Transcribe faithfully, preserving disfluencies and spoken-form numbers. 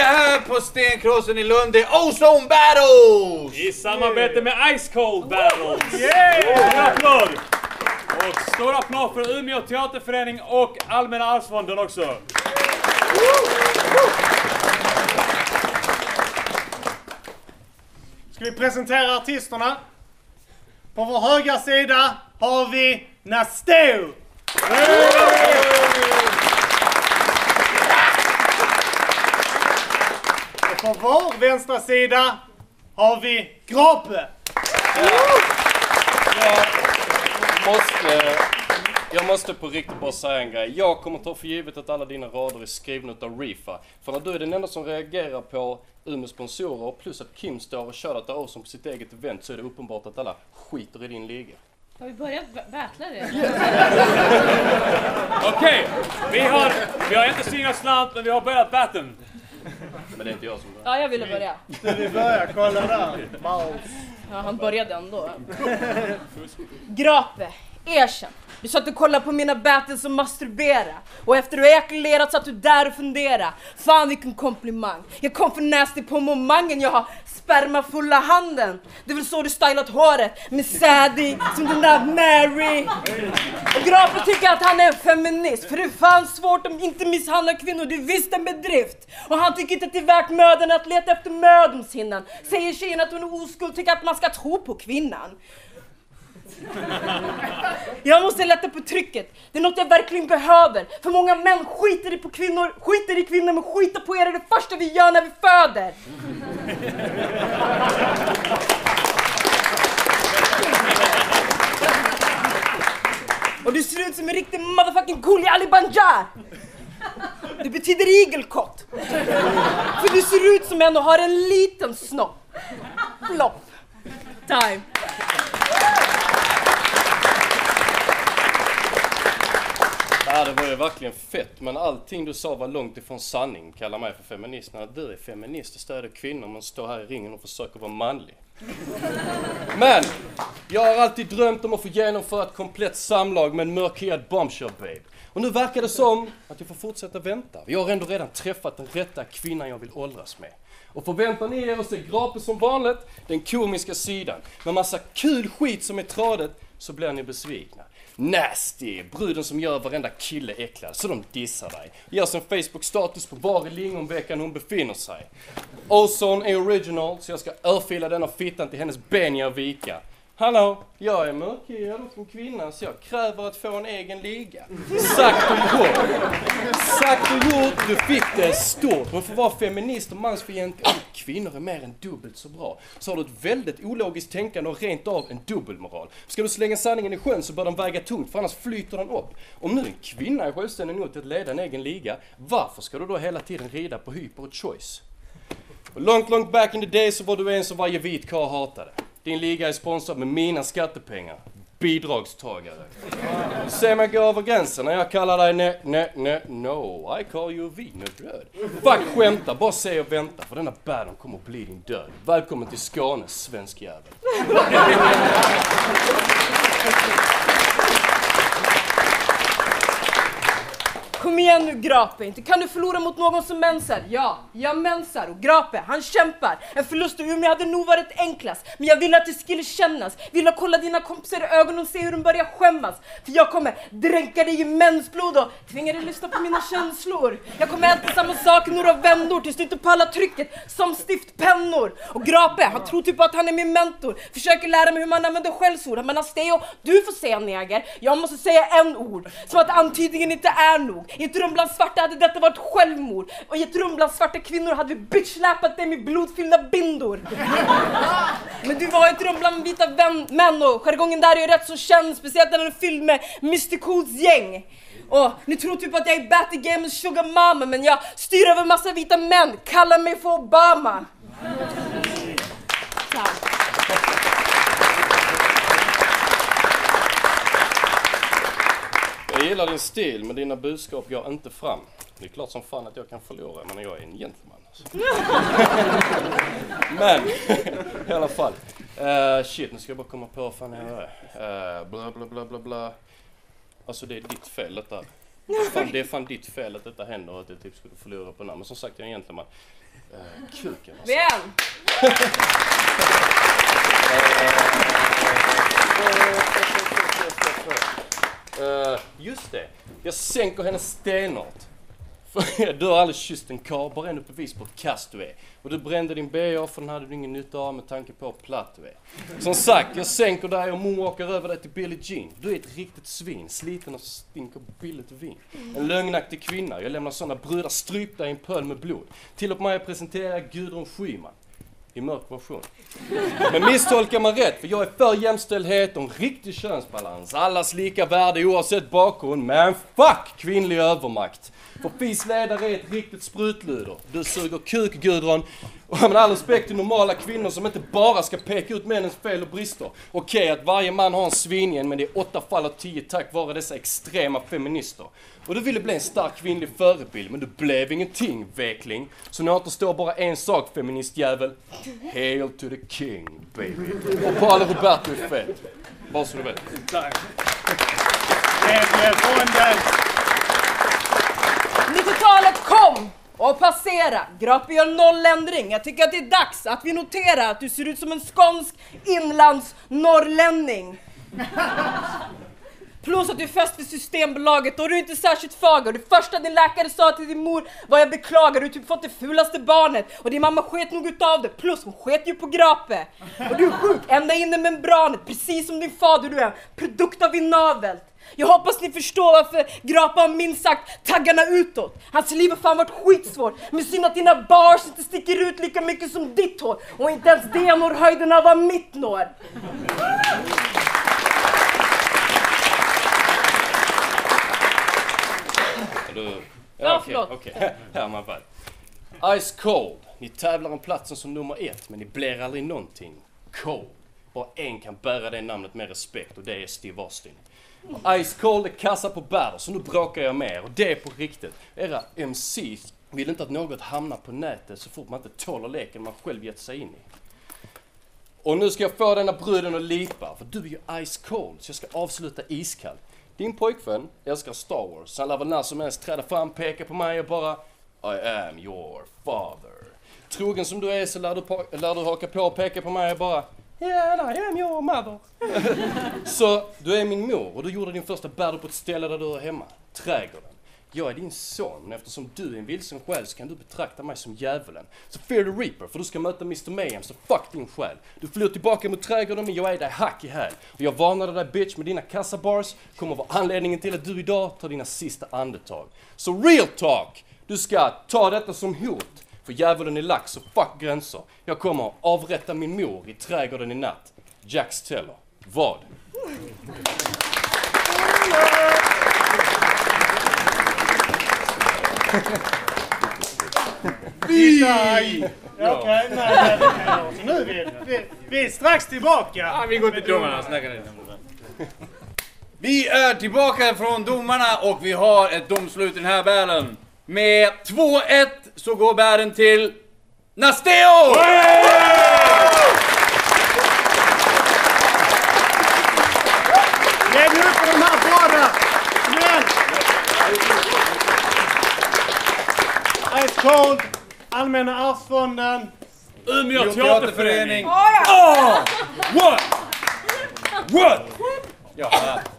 här på Stenkrossen i Lund, det är Ozone Battles! I samarbete med Ice Cold Battles. Yeah! Stor applåd! Och stor applåd för Umeå Teaterförening och Allmänna arvsfonden också. Ska vi presentera artisterna? På vår högra sida har vi Nasteo. Och på vår vänstra sida har vi Grape. Jag måste, jag måste på riktigt bara säga en grej. Jag kommer ta för givet att alla dina rader är skrivna av Rifa. För när du är den enda som reagerar på Umeå sponsorer plus att Kim står och kör att Ozone på sitt eget event, så är det uppenbart att alla skiter i din liga. Har vi börjat battla det? Okej, okay, vi har vi har inte synat slant, men vi har börjat batten. Men det är inte jag som börjar. Ja, jag ville börja. Ska vi börja? Kolla där. Ja, han började ändå. Grape, erkänn. Du satt och kollade på mina battles och masturbera. Och efter du har ejakulerat satt du där och fundera. Fan vilken komplimang. Jag kom för nasty på momangen. Jag har sperma fulla handen. Det är väl så du stylat håret. Med Sadie som den där Mary. Och Grape tycker att han är en feminist. För det är fan svårt om inte misshandla kvinnor. Det är visst en bedrift. Och han tycker inte att det är värt mödan att leta efter mödomshinnan. Säger tjejen att hon är oskuld, tycker att man ska tro på kvinnan. Jag måste lätta på trycket. Det är något jag verkligen behöver. För många män skiter i på kvinnor, skiter i kvinnor, men skiter på er är det första vi gör när vi föder. Och du ser ut som en riktig motherfucking Gulli Ali Banjar. Det betyder igelkott. För du ser ut som en och har en liten snopp. Flopp. Time. Ja, det var ju verkligen fett, men allting du sa var långt ifrån sanning. Kallar mig för feminist när du är feminist och stöder kvinnor men står här i ringen och försöker vara manlig. Men jag har alltid drömt om att få genomföra ett komplett samlag med en mörkhyad bombshell babe. Och nu verkar det som att jag får fortsätta vänta. Jag har ändå redan träffat den rätta kvinnan jag vill åldras med. Och förväntar ni er att se Grape som vanligt, den komiska sidan, med massa kul skit som är tradet, så blir ni besvikna. Nasty, bruden som gör varenda kille äcklad, så de dissar dig. Gör sin Facebook-status på var i lingonveckan hon befinner sig. Ozone är original, så jag ska örfila denna fittan till hennes beniga vika. Hallå, jag är mörkhyad och en kvinna, så jag kräver att få en egen liga. Sagt och gjort. Sagt och gjort, du fick det stort. Men för att vara feminist och mansfientlig, kvinnor är mer än dubbelt så bra. Så har du ett väldigt ologiskt tänkande och rent av en dubbelmoral. Ska du slänga sanningen i sjön så bör den väga tungt, för annars flyter den upp. Om nu en kvinna är självständig nog till att leda en egen liga, varför ska du då hela tiden rida på hyper och choice? Och långt, långt back in the day så var du en som varje vit karl hatade. Din liga är sponsrad med mina skattepengar. Bidragstagare. Du ser mig gå över gränsen när jag kallar dig ne, ne, ne, no. I call you wienerbröd. Fuck skämta, bara se och vänta. För denna bärden kommer att bli din död. Välkommen till Skåne, svensk jävel. Kom igen nu Grape, inte kan du förlora mot någon som mensar? Ja, jag mensar och Grape, han kämpar. En förlust i Umeå hade nog varit enklast. Men jag vill att det skulle kännas. Vill att kolla dina kompisar i ögonen och se hur de börjar skämmas. För jag kommer dränka dig i mensblod och tvinga dig lyssna på mina känslor. Jag kommer äta samma sak i några vändor tills du inte pallar trycket som stiftpennor. Och Grape, han tror typ att han är min mentor. Försöker lära mig hur man använder skällsord. Men Asteo, du får säga neger. Jag måste säga en ord. Som att antydningen inte är nog. I ett rum bland svarta hade detta varit självmord. Och i ett rum bland svarta kvinnor hade vi bitchläpat dig med blodfyllda bindor. Men du var i ett rum bland vita vän- män och jargongen där är ju rätt så känd. Speciellt när den är fylld med mister Cools gäng. Och ni tror typ att jag är Batty Games sugar mama, men jag styr över massa vita män. Kallar mig för Obama. Tack. Jag gillar din stil, men dina budskap går inte fram. Det är klart som fan att jag kan förlora, men jag är en gentleman. Alltså. Men, i alla fall. Uh, shit, nu ska jag bara komma på vad fan jag är. Uh, bla bla bla bla bla. Alltså det är ditt fel detta. Fan, det är fan ditt fel att detta händer och att jag typ skulle förlora på namn. Men som sagt, jag är egentligen man... Uh, kuken alltså. Vem? Uh, just det, jag sänker henne stenhårt. Du har aldrig kysst en karl, bara ännu bevis på ett kast du är. Och du brände din B A för den hade du ingen nytta av med tanke på hur platt du är. Som sagt, jag sänker dig och moonwalkar över dig till Billie Jean. Du är ett riktigt svin, sliten och stinker billigt vin. En lögnaktig kvinna, jag lämnar sådana brudar strypta i en pöl med blod. Till och med jag presenterar Gudrun Schyman. I mörk version. Men misstolkar man rätt, för jag är för jämställdhet och en riktig könsbalans. Allas lika värde oavsett bakgrund, men fuck kvinnlig övermakt. För Fis ledare är ett riktigt sprutluder. Du suger kuk, Gudrun. Och med all respekt till normala kvinnor som inte bara ska peka ut männens fel och brister. Okej, att varje man har en svinjen, men det är åtta fall av tio tack vare dessa extrema feminister. Och du ville bli en stark kvinnlig förebild, men du blev ingenting, vekling. Så nu återstår bara en sak, feministjävel. Hail to the king, baby. Och Paolo Roberto är fett. Bara så du vet. Tack. Fonden. nittiotalet kom och passera. Grape gör nolländring. Jag tycker att det är dags att vi noterar att du ser ut som en skånsk inlandsnorrlänning. Plus att du är fäst vid Systembolaget och du är inte särskilt fager. Det första din läkare sa till din mor var jag beklagar, du har typ fått det fulaste barnet. Och din mamma sket nog utav det, plus hon sket ju på Grape. Och du är sjuk ända in i membranet, precis som din fader du är. Produkt av inavel. Jag hoppas ni förstår varför Grape har minst sagt taggarna utåt. Hans liv har fan varit skitsvårt. Men synd att dina bars inte sticker ut lika mycket som ditt hår. Och inte ens det når höjden av vad mitt når. Du... Ja, Ja, okej, förlåt. okej. Här man väl. Ice Cold. Ni tävlar om platsen som nummer ett, men ni blir aldrig någonting. Cold. Bara en kan bära det namnet med respekt och det är Steve Austin. Ice Cold är kassa på bärder, så nu bråkar jag med er och det är på riktigt. Era M Cs vill inte att något hamnar på nätet så fort man inte tåler leken man själv gett sig in i. Och nu ska jag få denna bruden att lipa, för du är ju Ice Cold, så jag ska avsluta iskall. Din pojkvän älskar Star Wars, han lär väl när som helst träda fram, peka på mig och bara I am your father. Trogen som du är så lär du, på, lär du haka på och peka på mig och bara Yeah, I am your mother. Så du är min mor och du gjorde din första battle på ett ställe där du är hemma, trädgården. Jag är din son, men eftersom du är en vilsen själ så kan du betrakta mig som djävulen. Så fear the reaper, för du ska möta mister Mayhem, så fuck din själ. Du flyr tillbaka mot trädgården, men jag är dig hack i häl. Och jag varnade dig bitch med dina kassabars, kommer vara anledningen till att du idag tar dina sista andetag. Så real talk, du ska ta detta som hot. För djävulen är lax så fuck gränser. Jag kommer avrätta min mor i trädgården i natt. Jax Teller. Vad? Vi! Okej, nej, nej, nej. Nu är vi, vi, vi är strax tillbaka. Ja, vi går till domarna och snackar lite om det. Vi är tillbaka från domarna och vi har ett domslut i den här bären. Med två ett så går bären till Nasteo! Lägg nu på de här båda! Men! Ice Cold, Allmänna arvsfonden, Umeå teaterförening. Oh, ja. What? What? Ja.